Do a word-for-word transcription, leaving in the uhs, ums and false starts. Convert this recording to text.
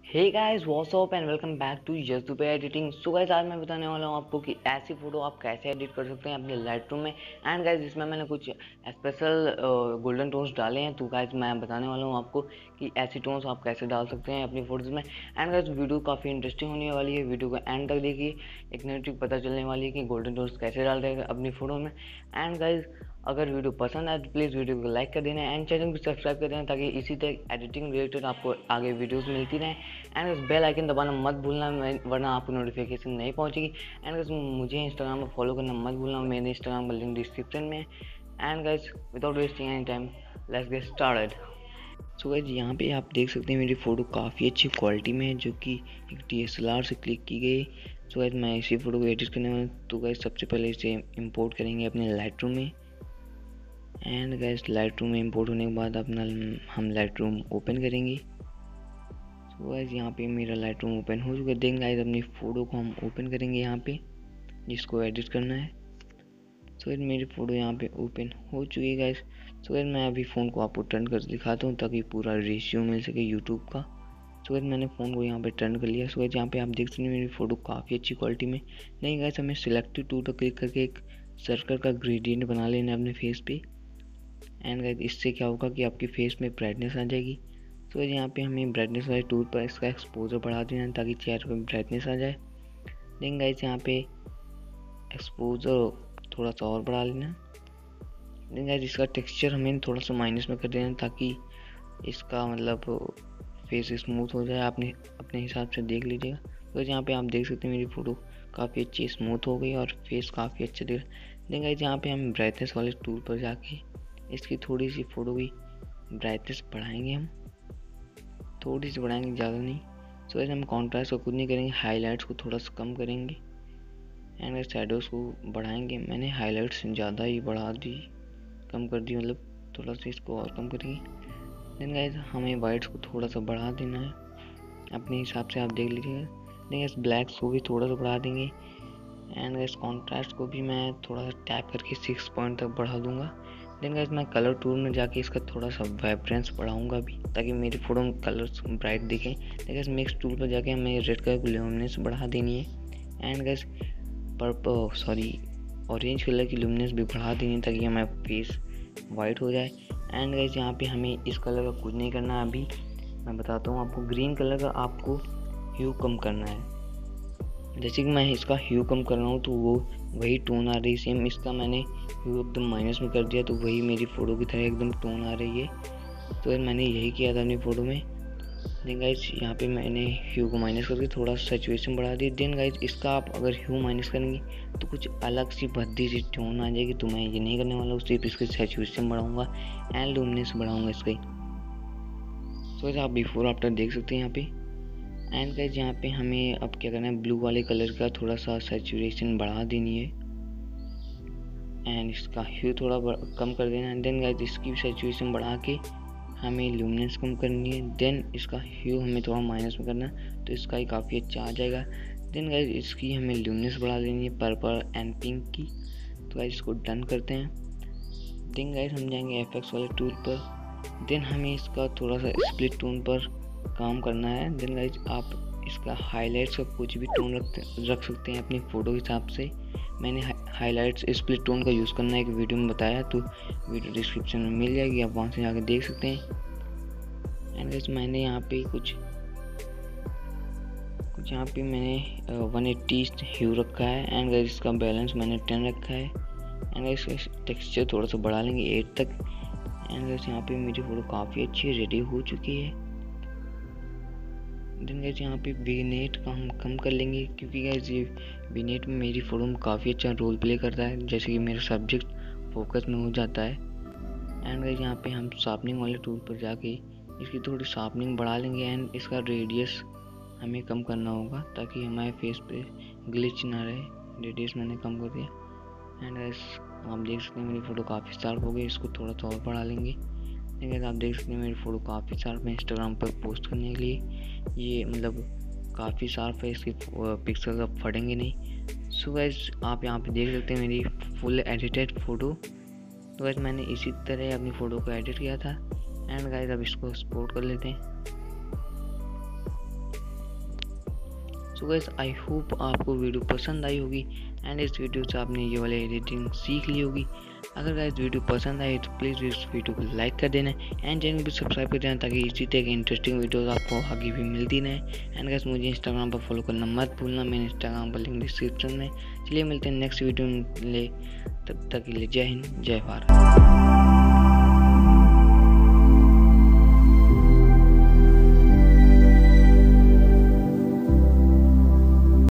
Hey guys what's up and welcome back to Yash Dubey editing. So guys आज मैं बताने वाला हूँ आपको कि ऐसी फ़ोटो आप कैसे एडिट कर सकते हैं अपने लाइटरूम में। एंड गाइस इसमें मैंने कुछ स्पेशल गोल्डन टोन्स डाले हैं, तो गाइस मैं बताने वाला हूँ आपको कि ऐसी टोन्स आप कैसे डाल सकते हैं अपनी फ़ोटोज़ में। एंड गाइस वीडियो काफ़ी इंटरेस्टिंग होने वाली है, वीडियो को एंड तक देखिए। एक नई ट्रिक पता चलने वाली है कि गोल्डन टोन्स कैसे डालते हैं अपनी फ़ोटो में। एंड गाइस अगर वीडियो पसंद आए तो प्लीज़ वीडियो को लाइक कर देना एंड चैनल को सब्सक्राइब कर देना, ताकि इसी तरह एडिटिंग रिलेटेड आपको आगे वीडियोस मिलती रहें। एंड इस बेल आइकन दबाना मत भूलना, वरना आपको नोटिफिकेशन नहीं पहुंचेगी। एंड गाइस मुझे इंस्टाग्राम पर फॉलो करना मत भूलना, मेरे इंस्टाग्राम का लिंक डिस्क्रिप्शन में है। And guys without wasting any time let's get started. So guys यहाँ पे आप देख सकते हैं मेरी फ़ोटो काफ़ी अच्छी क्वालिटी में है, जो कि एक डी एस एल आर से क्लिक की गई। सो गाइस मैं इसी फ़ोटो को एडिट करने वाला हूँ। तो गाइस सबसे पहले इसे इंपोर्ट करेंगे अपने लाइटरूम में। एंड गाइस लाइटरूम में इंपोर्ट होने के बाद अपना हम लाइटरूम ओपन करेंगे। तो गाइस यहाँ पे मेरा लाइटरूम ओपन हो चुका है। देन गाइस अपनी फ़ोटो को हम ओपन करेंगे यहाँ पे, जिसको एडिट करना है। सो गाइस मेरी फ़ोटो यहाँ पे ओपन हो चुकी है गाइस। सो गाइस मैं अभी फ़ोन को आपको टर्न कर दिखाता हूँ, ताकि पूरा रेशियो मिल सके यूट्यूब का। सो गाइस मैंने फ़ोन को यहाँ पे टर्न कर लिया। सो गाइस यहाँ पे आप देख सकते हैं मेरी फ़ोटो काफ़ी अच्छी क्वालिटी में। नहीं गाइस हमें सिलेक्टेड टूल पर क्लिक करके एक सर्कल का ग्रेडियंट बना लेना है अपने फेस पे। एंड गाइस इससे क्या होगा कि आपके फेस में ब्राइटनेस आ जाएगी। तो यहाँ पे हमें ब्राइटनेस वाले टूल पर इसका एक्सपोजर बढ़ा देना, ताकि चेहरे पे ब्राइटनेस आ जाए। देन गाइस यहाँ पे एक्सपोजर थोड़ा सा और बढ़ा लेना। देन गाइस इसका टेक्सचर हमें थोड़ा सा माइनस में कर देना, ताकि इसका मतलब फेस स्मूथ हो जाए। आपने अपने हिसाब से देख लीजिएगा। तो यहाँ पे आप देख सकते हैं मेरी फ़ोटो काफ़ी अच्छी स्मूथ हो गई और फेस काफ़ी अच्छा दिख रहा है। देन गाइस यहाँ पे हम ब्राइटनेस वाले टूल पर जाके इसकी थोड़ी सी फ़ोटो की ब्राइटनेस बढ़ाएंगे, हम थोड़ी सी बढ़ाएंगे, ज़्यादा नहीं। सो गाइस हम कॉन्ट्रास्ट को कुछ नहीं करेंगे, हाईलाइट्स को थोड़ा सा कम करेंगे एंड शैडोज़ को बढ़ाएंगे। मैंने हाईलाइट्स ज़्यादा ही बढ़ा दी, कम कर दी, मतलब थोड़ा सा इसको और कम करेंगे। देन गाइस हमें वाइट्स को थोड़ा सा बढ़ा देना है अपने हिसाब से, आप देख लीजिएगा। देन गाइस ब्लैक्स को भी थोड़ा सा बढ़ा देंगे। एंड गाइस कॉन्ट्रास्ट को भी मैं थोड़ा सा टैप करके सिक्स पॉइंट तक बढ़ा दूंगा। देन गाइस मैं कलर टूल में जाके इसका थोड़ा सा वाइब्रेंस बढ़ाऊंगा भी, ताकि मेरी फोटो में कलर्स ब्राइट दिखें। देन गाइस मिक्स टूल पर जाके हमें रेड कलर की ल्यूमिनेंस बढ़ा देनी है। And guys purple sorry orange colour की ल्यूमिनेंस भी बढ़ा देनी है, ताकि हमारा फेस वाइट हो जाए। एंड गाइस यहाँ पे हमें इस कलर का कुछ नहीं करना है, अभी मैं बताता हूँ आपको। ग्रीन कलर का आपको ह्यू कम करना है। जैसे कि मैं इसका ह्यू कम कर रहा हूँ तो वो वही टोन आ रही है सेम। इसका मैंने ह्यू एकदम माइनस में कर दिया, तो वही मेरी फ़ोटो की तरह एकदम टोन आ रही है। तो यार मैंने यही किया था अपनी फ़ोटो में। देन गाइस यहाँ पे मैंने ह्यू को माइनस करके थोड़ा सा सैचुरेशन बढ़ा दी। देन गाइस इसका आप अगर ह्यू माइनस करेंगे तो कुछ अलग सी भद्दी सी टोन आ जाएगी, तो मैं ये नहीं करने वाला हूँ। सिर्फ इसकी सैचुरेशन बढ़ाऊँगा एंड लुमिनेंस बढ़ाऊँगा इसकी। तो आप बिफोर आफ्टर देख सकते हैं यहाँ पे। एंड गाइस यहाँ पे हमें अब क्या करना है, ब्लू वाले कलर का थोड़ा सा सैचुरेशन बढ़ा देनी है एंड इसका ह्यू थोड़ा कम कर देना है। देन गाइस इसकी सैचुरेशन बढ़ा के हमें ल्यूमिनेंस कम करनी है। देन इसका ह्यू हमें थोड़ा माइनस में करना है, तो इसका ही काफ़ी अच्छा आ जाएगा। देन गाइस इसकी हमें ल्यूमिनेंस बढ़ा देनी है पर्पल एंड पिंक की। तो गाइस इसको डन करते हैं। देन गाइस हम जाएंगे एफएक्स वाले टूल पर। देन हमें इसका थोड़ा सा स्प्लिट टोन पर काम करना है। देन गाइस आप इसका हाईलाइट्स का कुछ भी टोन रख रख सकते हैं अपनी फ़ोटो के हिसाब से। मैंने हाईलाइट्स स्प्लिट टोन का यूज़ करना एक वीडियो में बताया, तो वीडियो डिस्क्रिप्शन में मिल जाएगी, आप वहाँ से जाकर देख सकते हैं। एंड गाइस मैंने यहाँ पे कुछ कुछ यहाँ पे मैंने वन एट्टी ह्यू रखा है। एंड गाइस इसका बैलेंस मैंने टेन रखा है। एंड गाइस इसका टेक्सचर थोड़ा सा बढ़ा लेंगे एट तक। एंड गाइस यहाँ पे मेरी फ़ोटो काफ़ी अच्छी रेडी हो चुकी है। देन गाइस यहाँ पे विनेट का हम कम कर लेंगे, क्योंकि गाइस ये विनेट में मेरी फ़ोटो में काफ़ी अच्छा रोल प्ले करता है, जैसे कि मेरा सब्जेक्ट फोकस में हो जाता है। एंड गाइस यहाँ पे हम शार्पनिंग वाले टूल पर जाके इसकी थोड़ी शार्पनिंग बढ़ा लेंगे एंड इसका रेडियस हमें कम करना होगा, ताकि हमारे फेस पे ग्लिच ना रहे। रेडियस मैंने कम कर दिया। एंड गाइस आप देख सकते हैं मेरी फ़ोटो काफ़ी शार्प हो गई, इसको थोड़ा सा और बढ़ा लेंगे। लेकिन आप देख सकते हैं मेरी फ़ोटो काफ़ी शार्प है इंस्टाग्राम पर पोस्ट करने के लिए। ये मतलब काफ़ी शार्प है, इसके पिक्सल अब फटेंगे नहीं। सो गाइस आप यहाँ पे देख सकते हैं मेरी फुल एडिटेड फ़ोटो। तो गाइस मैंने इसी तरह अपनी फ़ोटो को एडिट किया था। एंड गाइस अब इसको एक्सपोर्ट कर लेते हैं। सो गाइस आई होप आपको वीडियो पसंद आई होगी एंड इस वीडियो से आपने ये वाली एडिटिंग सीख ली होगी। अगर गाइस वीडियो पसंद आई तो प्लीज़ इस वीडियो को लाइक कर देना एंड चैनल को सब्सक्राइब कर देना ताकि इसी तरह की इंटरेस्टिंग वीडियोस आपको आगे भी मिलती रहे। एंड गाइस मुझे इंस्टाग्राम पर फॉलो करना मत भूलना, मेरे इंस्टाग्राम का लिंक डिस्क्रिप्शन में। चलिए मिलते हैं नेक्स्ट वीडियो में, तब तक के लिए जय हिंद जय भारत।